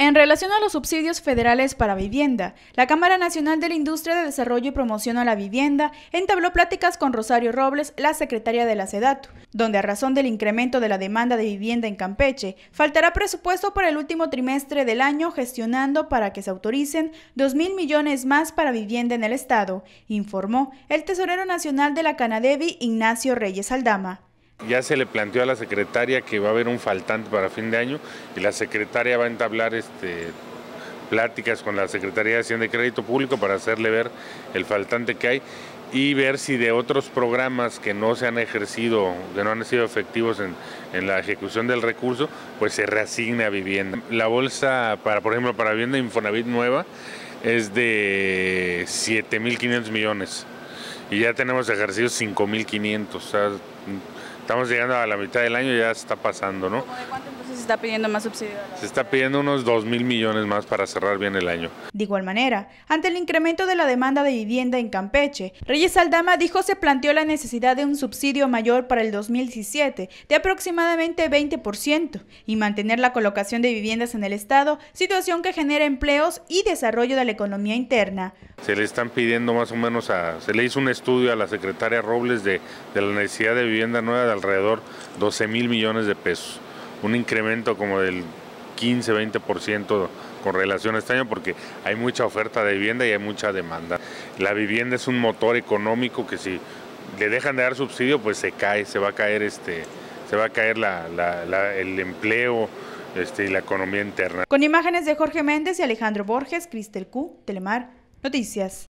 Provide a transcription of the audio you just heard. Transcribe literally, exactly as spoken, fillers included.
En relación a los subsidios federales para vivienda, la Cámara Nacional de la Industria de Desarrollo y Promoción a la Vivienda entabló pláticas con Rosario Robles, la secretaria de la SEDATU, donde a razón del incremento de la demanda de vivienda en Campeche, faltará presupuesto para el último trimestre del año, gestionando para que se autoricen dos mil millones más para vivienda en el estado, informó el tesorero nacional de la Canadevi, Ignacio Reyes Aldama. Ya se le planteó a la secretaria que va a haber un faltante para fin de año y la secretaria va a entablar este, pláticas con la Secretaría de Hacienda y Crédito Público para hacerle ver el faltante que hay y ver si de otros programas que no se han ejercido, que no han sido efectivos en, en la ejecución del recurso, pues se reasigna a vivienda. La bolsa, para por ejemplo, para vivienda Infonavit nueva es de siete mil quinientos millones y ya tenemos ejercidos cinco mil quinientos. O sea, estamos llegando a la mitad del año y ya se está pasando, ¿no? ¿Cómo de cuánto entonces se está pidiendo más subsidio? Se está pidiendo unos dos mil millones más para cerrar bien el año. De igual manera, ante el incremento de la demanda de vivienda en Campeche, Reyes Aldama dijo se planteó la necesidad de un subsidio mayor para el dos mil diecisiete de aproximadamente veinte por ciento y mantener la colocación de viviendas en el estado, situación que genera empleos y desarrollo de la economía interna. Se le están pidiendo más o menos, a, se le hizo un estudio a la secretaria Robles de, de la necesidad de vivienda nueva de alrededor doce mil millones de pesos, un incremento como del quince a veinte por ciento con relación a este año porque hay mucha oferta de vivienda y hay mucha demanda. La vivienda es un motor económico que si le dejan de dar subsidio pues se cae, se va a caer, este, se va a caer la, la, la, el empleo este, y la economía interna. Con imágenes de Jorge Méndez y Alejandro Borges, Cristel Q, Telemar Noticias.